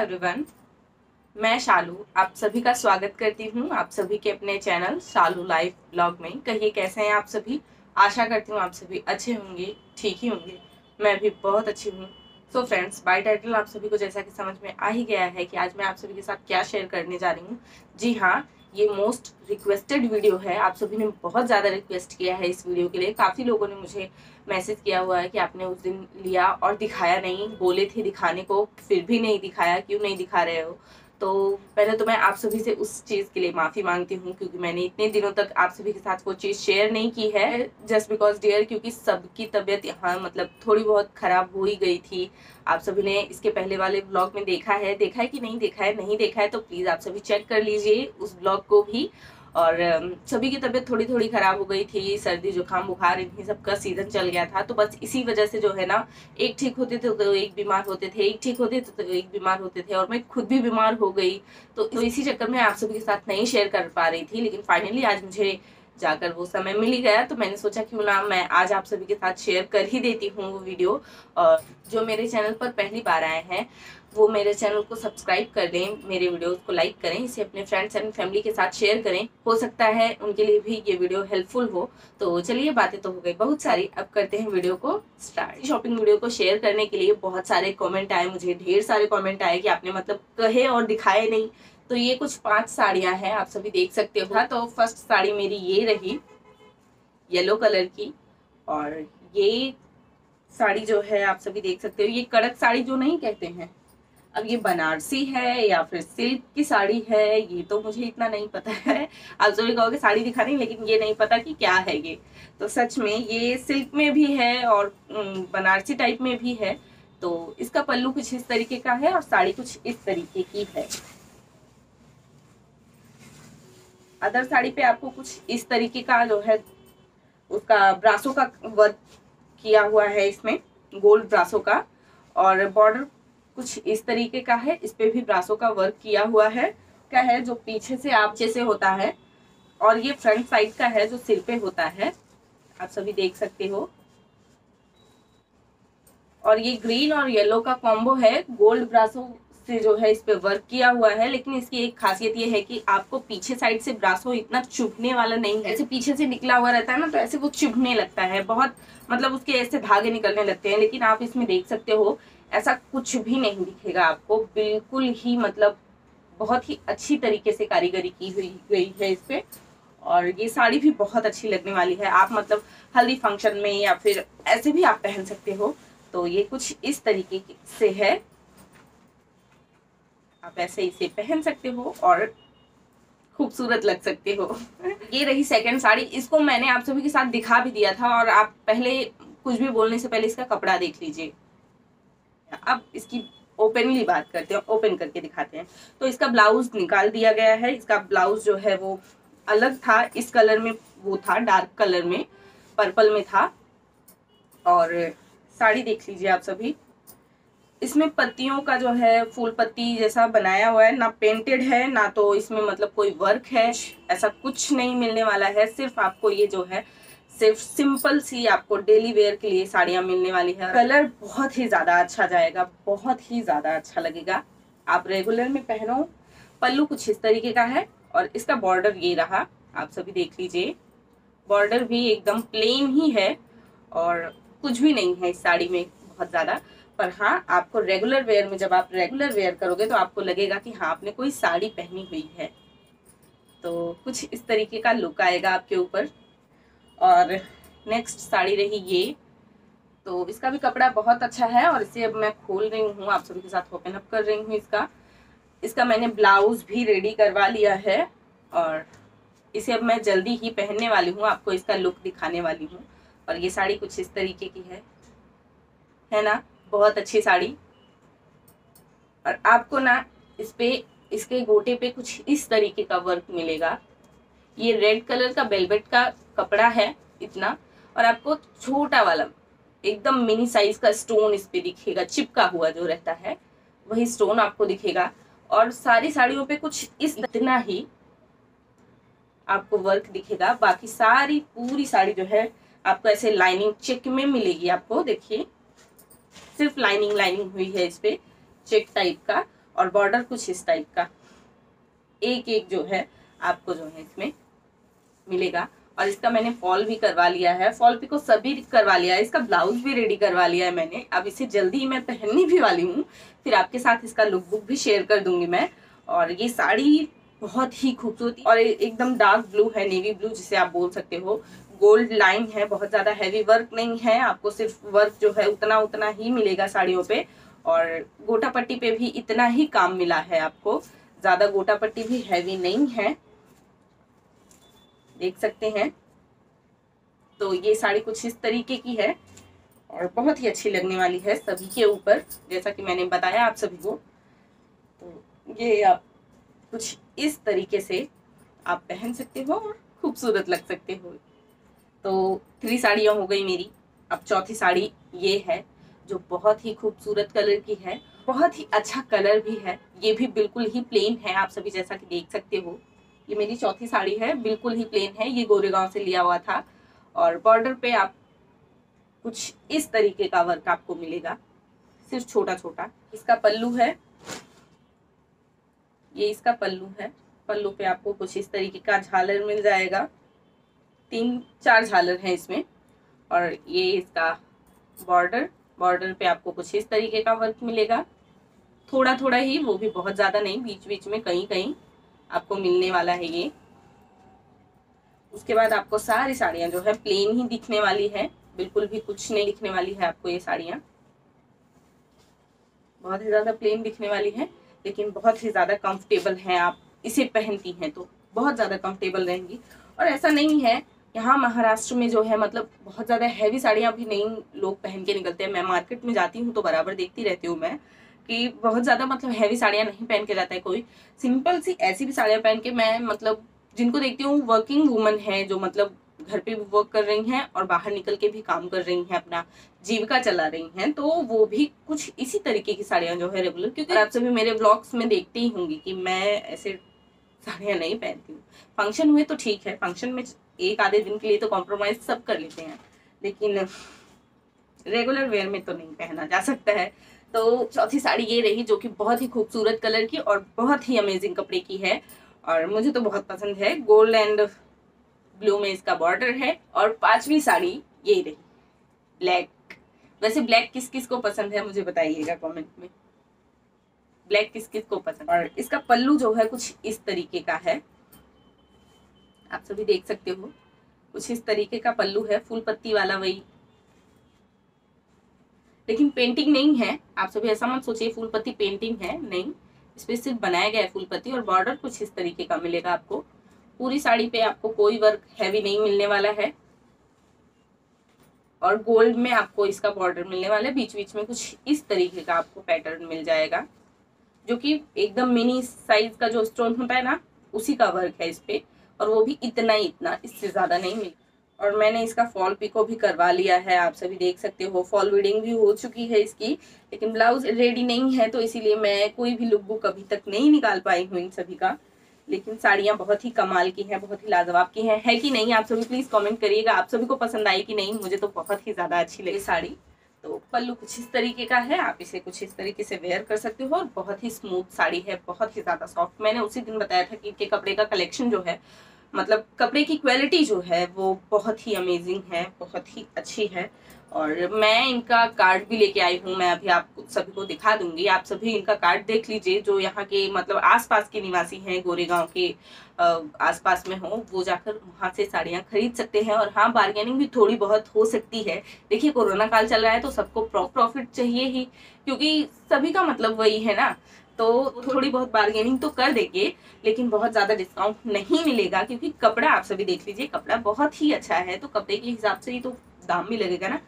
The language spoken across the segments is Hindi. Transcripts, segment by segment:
एवरीवन, मैं शालू आप सभी का स्वागत करती हूँ आप सभी के अपने चैनल शालू लाइफ ब्लॉग में। कहिए कैसे हैं आप सभी। आशा करती हूँ आप सभी अच्छे होंगे, ठीक ही होंगे। मैं भी बहुत अच्छी हूँ। सो फ्रेंड्स, बाय टाइटल आप सभी को जैसा कि समझ में आ ही गया है कि आज मैं आप सभी के साथ क्या शेयर करने जा रही हूँ। जी हाँ, ये मोस्ट रिक्वेस्टेड वीडियो है। आप सभी ने बहुत ज़्यादा रिक्वेस्ट किया है इस वीडियो के लिए। काफ़ी लोगों ने मुझे मैसेज किया हुआ है कि आपने उस दिन लिया और दिखाया नहीं, बोले थे दिखाने को फिर भी नहीं दिखाया, क्यों नहीं दिखा रहे हो। तो पहले तो मैं आप सभी से उस चीज़ के लिए माफ़ी मांगती हूँ, क्योंकि मैंने इतने दिनों तक आप सभी के साथ वो चीज़ शेयर नहीं की है। जस्ट बिकॉज डियर, क्योंकि सबकी तबीयत यहाँ मतलब थोड़ी बहुत ख़राब हो ही गई थी। आप सभी ने इसके पहले वाले ब्लॉग में देखा है कि नहीं देखा है। नहीं देखा है तो प्लीज़ आप सभी चेक कर लीजिए उस ब्लॉग को भी। और सभी की तबीयत थोड़ी थोड़ी ख़राब हो गई थी। सर्दी जुकाम बुखार इन्हीं सब का सीज़न चल गया था, तो बस इसी वजह से जो है ना, एक ठीक होते थे तो एक बीमार होते थे, एक ठीक होते थे तो एक बीमार होते थे, और मैं खुद भी बीमार हो गई। तो इसी चक्कर में आप सभी के साथ नहीं शेयर कर पा रही थी। लेकिन फाइनली आज मुझे जाकर वो समय मिल ही गया, तो मैंने सोचा क्यों ना मैं आज आप सभी के साथ शेयर कर ही देती हूँ वो वीडियो। और जो मेरे चैनल पर पहली बार आए हैं वो मेरे चैनल को सब्सक्राइब कर दें, मेरे वीडियोस को लाइक करें, इसे अपने फ्रेंड्स एंड फैमिली के साथ शेयर करें। हो सकता है उनके लिए भी ये वीडियो हेल्पफुल हो। तो चलिए, बातें तो हो गई बहुत सारी, अब करते हैं वीडियो को स्टार्ट। शॉपिंग वीडियो को शेयर करने के लिए बहुत सारे कमेंट आए, मुझे ढेर सारे कमेंट आए कि आपने मतलब कहे और दिखाए नहीं। तो ये कुछ 5 साड़ियाँ हैं, आप सभी देख सकते हो। तो फर्स्ट साड़ी मेरी ये रही येलो कलर की, और ये साड़ी जो है आप सभी देख सकते हो, ये कड़क साड़ी जो नहीं कहते हैं। अब ये बनारसी है या फिर सिल्क की साड़ी है, ये तो मुझे इतना नहीं पता है। आप सभी कहोगे साड़ी दिखा रही, लेकिन ये नहीं पता कि क्या है ये। तो सच में ये सिल्क में भी है और बनारसी टाइप में भी है। तो इसका पल्लू कुछ इस तरीके का है और साड़ी कुछ इस तरीके की है। अदर साड़ी पे आपको कुछ इस तरीके का जो है उसका ब्रासों का वर्क किया हुआ है, इसमें गोल्ड ब्रासों का, और बॉर्डर कुछ इस तरीके का है, इस पे भी ब्रासों का वर्क किया हुआ है। क्या है जो पीछे से आप जैसे होता है, और ये फ्रंट साइड का है जो सिर पे होता है, आप सभी देख सकते हो। और ये ग्रीन और येलो का कॉम्बो है, गोल्ड ब्रासों से जो है इस पे वर्क किया हुआ है। लेकिन इसकी एक खासियत ये है कि आपको पीछे साइड से ब्रासो इतना चुभने वाला नहीं है। ऐसे पीछे से निकला हुआ रहता है ना, तो ऐसे वो चुभने लगता है बहुत, मतलब उसके ऐसे धागे निकलने लगते हैं। लेकिन आप इसमें देख सकते हो ऐसा कुछ भी नहीं दिखेगा आपको, बिल्कुल ही मतलब बहुत ही अच्छी तरीके से कारीगरी की हुई गई है इस पे। और ये साड़ी भी बहुत अच्छी लगने वाली है। आप मतलब हल्दी फंक्शन में या फिर ऐसे भी आप पहन सकते हो। तो ये कुछ इस तरीके से है, आप ऐसे इसे पहन सकते हो और खूबसूरत लग सकते हो। ये रही सेकंड साड़ी, इसको मैंने आप सभी के साथ दिखा भी दिया था, और आप पहले कुछ भी बोलने से पहले इसका कपड़ा देख लीजिए। अब इसकी ओपनली बात करते हैं, ओपन करके दिखाते हैं। तो इसका ब्लाउज निकाल दिया गया है। इसका ब्लाउज जो है वो अलग था, इस कलर में वो था, डार्क कलर में, पर्पल में था। और साड़ी देख लीजिए आप सभी, इसमें पत्तियों का जो है फूल पत्ती जैसा बनाया हुआ है, ना पेंटेड है ना तो इसमें मतलब कोई वर्क है, ऐसा कुछ नहीं मिलने वाला है। सिर्फ आपको ये जो है सिर्फ सिंपल सी आपको डेली वेयर के लिए साड़ियाँ मिलने वाली है। कलर बहुत ही ज़्यादा अच्छा जाएगा, बहुत ही ज़्यादा अच्छा लगेगा, आप रेगुलर में पहनो। पल्लू कुछ इस तरीके का है, और इसका बॉर्डर ये रहा, आप सभी देख लीजिए। बॉर्डर भी एकदम प्लेन ही है और कुछ भी नहीं है इस साड़ी में बहुत ज़्यादा। पर हाँ, आपको रेगुलर वेयर में, जब आप रेगुलर वेयर करोगे तो आपको लगेगा कि हाँ आपने कोई साड़ी पहनी हुई है। तो कुछ इस तरीके का लुक आएगा आपके ऊपर। और नेक्स्ट साड़ी रही ये, तो इसका भी कपड़ा बहुत अच्छा है, और इसे अब मैं खोल रही हूँ, आप सभी के साथ ओपन अप कर रही हूँ। इसका मैंने ब्लाउज भी रेडी करवा लिया है, और इसे अब मैं जल्दी ही पहनने वाली हूँ, आपको इसका लुक दिखाने वाली हूँ। और ये साड़ी कुछ इस तरीके की है ना, बहुत अच्छी साड़ी। और आपको ना इस पे, इसके गोटे पे कुछ इस तरीके का वर्क मिलेगा। ये रेड कलर का वेलवेट का कपड़ा है इतना, और आपको छोटा वाला एकदम मिनी साइज का स्टोन इस पे दिखेगा, चिपका हुआ जो रहता है वही स्टोन आपको दिखेगा। और सारी साड़ियों पे कुछ इस इतना ही आपको वर्क दिखेगा। बाकी सारी पूरी साड़ी जो है आपको ऐसे लाइनिंग चेक में मिलेगी। आपको देखिए सिर्फ लाइनिंग हुई है इस पे, चेक टाइप का। और बॉर्डर कुछ इस टाइप का एक एक जो है आपको जो है इसमें मिलेगा। और इसका मैंने फॉल भी करवा लिया है, फॉल पिको सभी करवा लिया है, इसका ब्लाउज भी रेडी करवा लिया है मैंने। अब इसे जल्दी ही मैं पहनने भी वाली हूँ, फिर आपके साथ इसका लुक बुक भी शेयर कर दूंगी मैं। और ये साड़ी बहुत ही खूबसूरत और एकदम डार्क ब्लू है, नेवी ब्लू जिसे आप बोल सकते हो। गोल्ड लाइन है, बहुत ज्यादा हैवी वर्क नहीं है, आपको सिर्फ वर्क जो है उतना उतना ही मिलेगा साड़ियों पे। और गोटा पट्टी पे भी इतना ही काम मिला है आपको, ज्यादा गोटा पट्टी भी हैवी नहीं है, देख सकते हैं। तो ये साड़ी कुछ इस तरीके की है और बहुत ही अच्छी लगने वाली है सभी के ऊपर, जैसा कि मैंने बताया आप सभी को। तो ये आप कुछ इस तरीके से आप पहन सकते हो और खूबसूरत लग सकते हो। तो 3 साड़ियाँ हो गई मेरी। अब चौथी साड़ी ये है जो बहुत ही खूबसूरत कलर की है, बहुत ही अच्छा कलर भी है। ये भी बिल्कुल ही प्लेन है, आप सभी जैसा कि देख सकते हो। ये मेरी चौथी साड़ी है, बिल्कुल ही प्लेन है, ये गोरेगांव से लिया हुआ था। और बॉर्डर पे आप कुछ इस तरीके का वर्क आपको मिलेगा, सिर्फ छोटा छोटा। इसका पल्लू है, ये इसका पल्लू है। पल्लू पे आपको कुछ इस तरीके का झालर मिल जाएगा, 3-4 झालर हैं इसमें। और ये इसका बॉर्डर, बॉर्डर पे आपको कुछ इस तरीके का वर्क मिलेगा, थोड़ा थोड़ा ही, वो भी बहुत ज्यादा नहीं, बीच बीच में कहीं कहीं आपको मिलने वाला है ये। उसके बाद आपको सारी साड़ियां जो है प्लेन ही दिखने वाली है, बिल्कुल भी कुछ नहीं दिखने वाली है आपको। ये साड़ियां बहुत ही ज्यादा प्लेन दिखने वाली है, लेकिन बहुत ही ज्यादा कंफर्टेबल हैं। आप इसे पहनती हैं तो बहुत ज्यादा कंफर्टेबल रहेंगी। और ऐसा नहीं है, यहाँ महाराष्ट्र में जो है मतलब बहुत ज्यादा हैवी साड़ियाँ भी नहीं लोग पहन के निकलते हैं। मैं मार्केट में जाती हूँ तो बराबर देखती रहती हूँ मैं कि बहुत ज्यादा मतलब हैवी साड़ियाँ नहीं पहन के जाता है कोई। सिंपल सी ऐसी भी साड़ियाँ पहन के मैं मतलब जिनको देखती हूँ वर्किंग वुमन है जो मतलब घर पे भी वर्क कर रही हैं और बाहर निकल के भी काम कर रही हैं, अपना जीविका चला रही हैं, तो वो भी कुछ इसी तरीके की साड़ियाँ जो है रेगुलर, क्योंकि आप सभी मेरे ब्लॉग्स में देखते ही होंगी कि मैं ऐसे साड़ियाँ नहीं पहनती हूँ। फंक्शन हुए तो ठीक है, फंक्शन में एक आधे दिन के लिए तो कॉम्प्रोमाइज सब कर लेते हैं, लेकिन रेगुलर वेयर में तो नहीं पहना जा सकता है। तो चौथी साड़ी ये रही जो कि बहुत ही खूबसूरत कलर की और बहुत ही अमेजिंग कपड़े की है और मुझे तो बहुत पसंद है। गोल्ड एंड ब्लू में इसका बॉर्डर है। और 5वीं साड़ी ये रही ब्लैक। वैसे ब्लैक किस किस को पसंद है मुझे बताइएगा कमेंट में, ब्लैक किस किस को पसंद। और इसका पल्लू जो है कुछ इस तरीके का है, आप सभी देख सकते हो, कुछ इस तरीके का पल्लू है, फूल पत्ती वाला वही, लेकिन पेंटिंग नहीं है। आप सभी ऐसा मत सोचिए फूल पत्ती पेंटिंग है, नहीं, इस पे सिर्फ बनाया गया है फूल पत्ती। और बॉर्डर कुछ इस तरीके का मिलेगा आपको। पूरी साड़ी पे आपको कोई वर्क हैवी नहीं मिलने वाला है और गोल्ड में आपको इसका बॉर्डर मिलने वाला है। बीच बीच में कुछ इस तरीके का आपको पैटर्न मिल जाएगा जो कि एकदम मिनी साइज का जो स्टोन होता है ना, उसी का वर्क है इस पे। और वो भी इतना ही, इतना, इससे ज्यादा नहीं मिल। और मैंने इसका फॉल पिको भी करवा लिया है, आप सभी देख सकते हो। फॉल वीडिंग भी हो चुकी है इसकी, लेकिन ब्लाउज रेडी नहीं है, तो इसीलिए मैं कोई भी लुक बुक अभी तक नहीं निकाल पाई हूँ इन सभी का। लेकिन साड़ियाँ बहुत ही कमाल की हैं, बहुत ही लाजवाब की हैं, है कि नहीं? आप सभी प्लीज कमेंट करिएगा आप सभी को पसंद आई कि नहीं। मुझे तो बहुत ही ज्यादा अच्छी लगी साड़ी। तो पल्लू कुछ इस तरीके का है, आप इसे कुछ इस तरीके से वेयर कर सकते हो और बहुत ही स्मूथ साड़ी है, बहुत ही ज्यादा सॉफ्ट। मैंने उसी दिन बताया था कि इनके कपड़े का कलेक्शन जो है, मतलब कपड़े की क्वालिटी जो है वो बहुत ही अमेजिंग है, बहुत ही अच्छी है। और मैं इनका कार्ड भी लेके आई हूँ, मैं अभी आप सभी को दिखा दूंगी। आप सभी इनका कार्ड देख लीजिए, जो यहाँ के मतलब आसपास के निवासी हैं, गोरेगांव के आसपास में हो, वो जाकर वहाँ से साड़ियाँ खरीद सकते हैं। और हाँ, बार्गेनिंग भी थोड़ी बहुत हो सकती है। देखिए कोरोना काल चल रहा है तो सबको प्रॉफिट चाहिए ही, क्योंकि सभी का मतलब वही है ना। तो थोड़ी बहुत बार्गेनिंग तो कर देंगे, लेकिन बहुत ज्यादा डिस्काउंट नहीं मिलेगा, क्योंकि कपड़ा आप सभी देख लीजिए, कपड़ा बहुत ही अच्छा है, तो कपड़े के हिसाब से ही तो दाम भी लगेगा ना।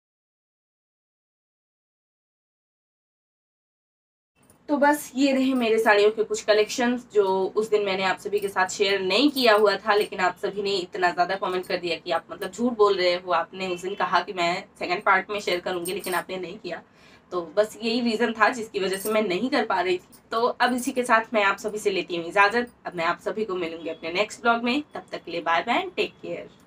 तो बस ये रहे मेरे साड़ियों के कुछ कलेक्शंस जो उस दिन मैंने आप सभी के साथ शेयर नहीं किया हुआ था, लेकिन आप सभी ने इतना ज्यादा कमेंट कर दिया कि आप मतलब झूठ बोल रहे हो। आपने उस दिन कहा कि मैं सेकंड पार्ट में शेयर करूंगी, लेकिन आपने नहीं किया। तो बस यही रीजन था जिसकी वजह से मैं नहीं कर पा रही थी। तो अब इसी के साथ मैं आप सभी से लेती हूँ इजाजत। अब मैं आप सभी को मिलूंगी अपने नेक्स्ट ब्लॉग में, तब तक के लिए बाय बाय, टेक केयर।